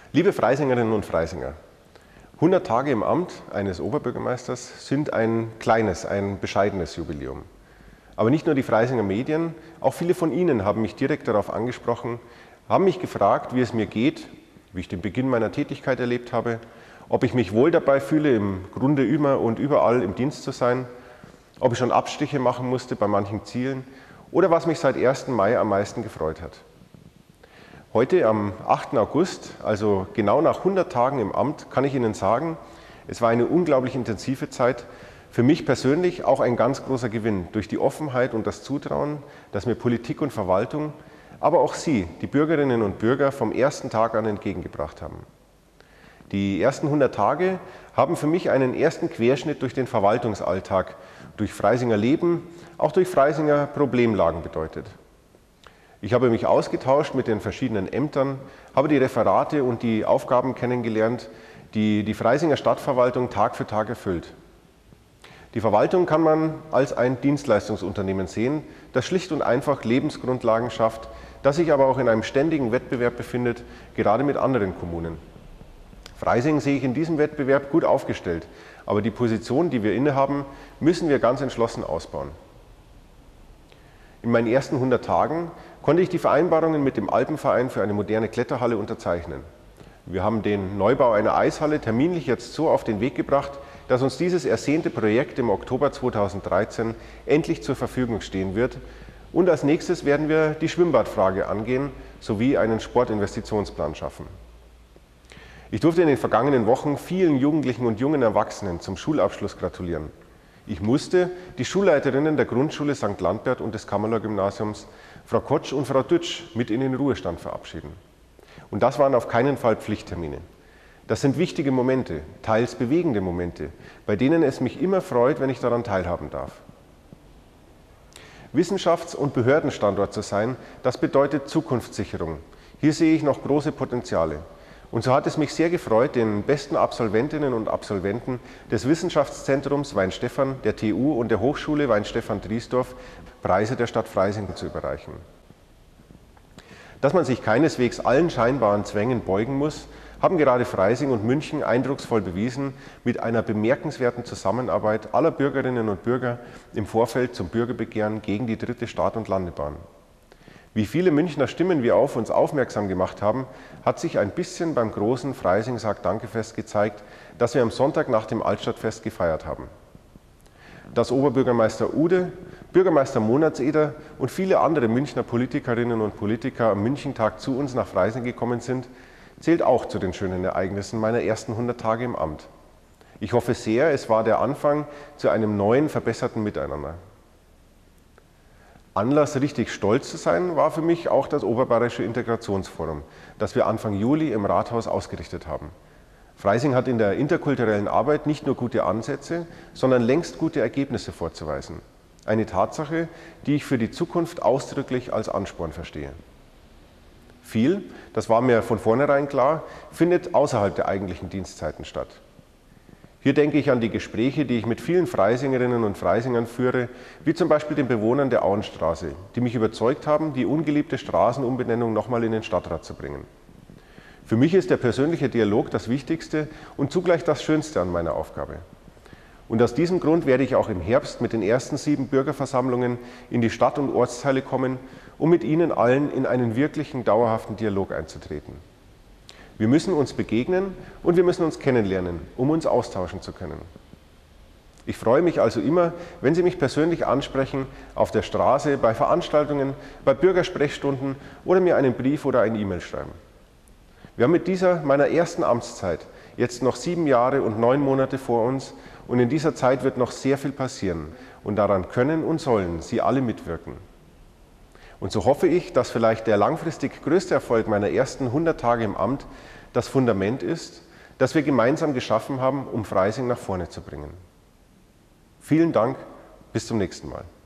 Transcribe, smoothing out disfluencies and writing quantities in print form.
Liebe Freisingerinnen und Freisinger, 100 Tage im Amt eines Oberbürgermeisters sind ein kleines, ein bescheidenes Jubiläum. Aber nicht nur die Freisinger Medien, auch viele von Ihnen haben mich direkt darauf angesprochen, haben mich gefragt, wie es mir geht, wie ich den Beginn meiner Tätigkeit erlebt habe, ob ich mich wohl dabei fühle, im Grunde immer und überall im Dienst zu sein, ob ich schon Abstriche machen musste bei manchen Zielen oder was mich seit 1. Mai am meisten gefreut hat. Heute am 8. August, also genau nach 100 Tagen im Amt, kann ich Ihnen sagen, es war eine unglaublich intensive Zeit, für mich persönlich auch ein ganz großer Gewinn durch die Offenheit und das Zutrauen, das mir Politik und Verwaltung, aber auch Sie, die Bürgerinnen und Bürger, vom ersten Tag an entgegengebracht haben. Die ersten 100 Tage haben für mich einen ersten Querschnitt durch den Verwaltungsalltag, durch Freisinger Leben, auch durch Freisinger Problemlagen bedeutet. Ich habe mich ausgetauscht mit den verschiedenen Ämtern, habe die Referate und die Aufgaben kennengelernt, die die Freisinger Stadtverwaltung Tag für Tag erfüllt. Die Verwaltung kann man als ein Dienstleistungsunternehmen sehen, das schlicht und einfach Lebensgrundlagen schafft, das sich aber auch in einem ständigen Wettbewerb befindet, gerade mit anderen Kommunen. Freising sehe ich in diesem Wettbewerb gut aufgestellt, aber die Position, die wir innehaben, müssen wir ganz entschlossen ausbauen. In meinen ersten 100 Tagen konnte ich die Vereinbarungen mit dem Alpenverein für eine moderne Kletterhalle unterzeichnen. Wir haben den Neubau einer Eishalle terminlich jetzt so auf den Weg gebracht, dass uns dieses ersehnte Projekt im Oktober 2013 endlich zur Verfügung stehen wird. Und als nächstes werden wir die Schwimmbadfrage angehen sowie einen Sportinvestitionsplan schaffen. Ich durfte in den vergangenen Wochen vielen Jugendlichen und jungen Erwachsenen zum Schulabschluss gratulieren. Ich musste die Schulleiterinnen der Grundschule St. Lambert und des Kammerler-Gymnasiums, Frau Kotsch und Frau Dütsch, mit in den Ruhestand verabschieden. Und das waren auf keinen Fall Pflichttermine. Das sind wichtige Momente, teils bewegende Momente, bei denen es mich immer freut, wenn ich daran teilhaben darf. Wissenschafts- und Behördenstandort zu sein, das bedeutet Zukunftssicherung. Hier sehe ich noch große Potenziale. Und so hat es mich sehr gefreut, den besten Absolventinnen und Absolventen des Wissenschaftszentrums Weinstefan, der TU und der Hochschule Weinstefan-Triesdorf Preise der Stadt Freising zu überreichen. Dass man sich keineswegs allen scheinbaren Zwängen beugen muss, haben gerade Freising und München eindrucksvoll bewiesen mit einer bemerkenswerten Zusammenarbeit aller Bürgerinnen und Bürger im Vorfeld zum Bürgerbegehren gegen die 3. Start- und Landebahn. Wie viele Münchner Stimmen wir auf uns aufmerksam gemacht haben, hat sich ein bisschen beim großen Freising-Sag-Danke-Fest gezeigt, das wir am Sonntag nach dem Altstadtfest gefeiert haben. Dass Oberbürgermeister Ude, Bürgermeister Monatseder und viele andere Münchner Politikerinnen und Politiker am Münchentag zu uns nach Freising gekommen sind, zählt auch zu den schönen Ereignissen meiner ersten 100 Tage im Amt. Ich hoffe sehr, es war der Anfang zu einem neuen, verbesserten Miteinander. Anlass, richtig stolz zu sein, war für mich auch das Oberbayerische Integrationsforum, das wir Anfang Juli im Rathaus ausgerichtet haben. Freising hat in der interkulturellen Arbeit nicht nur gute Ansätze, sondern längst gute Ergebnisse vorzuweisen. Eine Tatsache, die ich für die Zukunft ausdrücklich als Ansporn verstehe. Viel, das war mir von vornherein klar, findet außerhalb der eigentlichen Dienstzeiten statt. Hier denke ich an die Gespräche, die ich mit vielen Freisingerinnen und Freisingern führe, wie zum Beispiel den Bewohnern der Auenstraße, die mich überzeugt haben, die ungeliebte Straßenumbenennung nochmal in den Stadtrat zu bringen. Für mich ist der persönliche Dialog das Wichtigste und zugleich das Schönste an meiner Aufgabe. Und aus diesem Grund werde ich auch im Herbst mit den ersten 7 Bürgerversammlungen in die Stadt- und Ortsteile kommen, um mit Ihnen allen in einen wirklichen, dauerhaften Dialog einzutreten. Wir müssen uns begegnen und wir müssen uns kennenlernen, um uns austauschen zu können. Ich freue mich also immer, wenn Sie mich persönlich ansprechen, auf der Straße, bei Veranstaltungen, bei Bürgersprechstunden oder mir einen Brief oder eine E-Mail schreiben. Wir haben mit dieser, meiner ersten Amtszeit, jetzt noch 7 Jahre und 9 Monate vor uns und in dieser Zeit wird noch sehr viel passieren und daran können und sollen Sie alle mitwirken. Und so hoffe ich, dass vielleicht der langfristig größte Erfolg meiner ersten 100 Tage im Amt das Fundament ist, das wir gemeinsam geschaffen haben, um Freising nach vorne zu bringen. Vielen Dank, bis zum nächsten Mal.